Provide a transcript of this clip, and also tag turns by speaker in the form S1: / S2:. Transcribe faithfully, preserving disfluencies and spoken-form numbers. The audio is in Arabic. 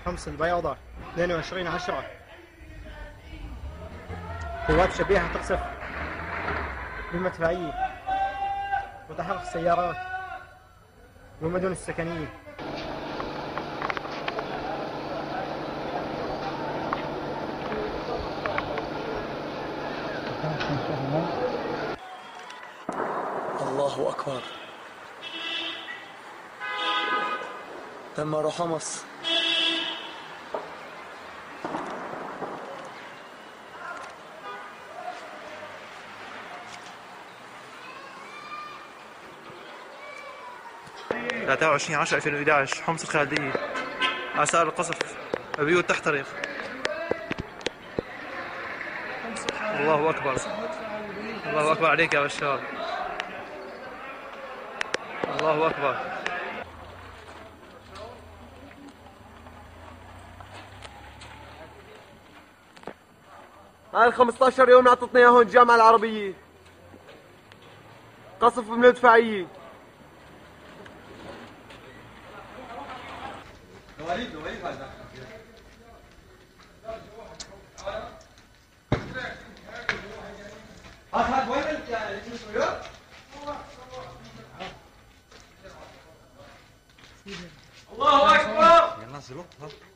S1: حمص البياضة اثنين وعشرين عشرة. قوات شبيحة تقصف بالمدفعية وتحرق السيارات والمدن السكنية.
S2: الله أكبر. دمروا حمص.
S3: ثلاثة وعشرين عشرة ألفين وإحدى عشر حمص الخالدية، آثار القصف، بيوت تحترق. الله أكبر، الله أكبر عليك يا بشار، الله أكبر.
S4: هاي خمسة عشر يوم نعطتنا اياهم الجامعة العربية، قصف بالمدفعية.
S5: الله أكبر.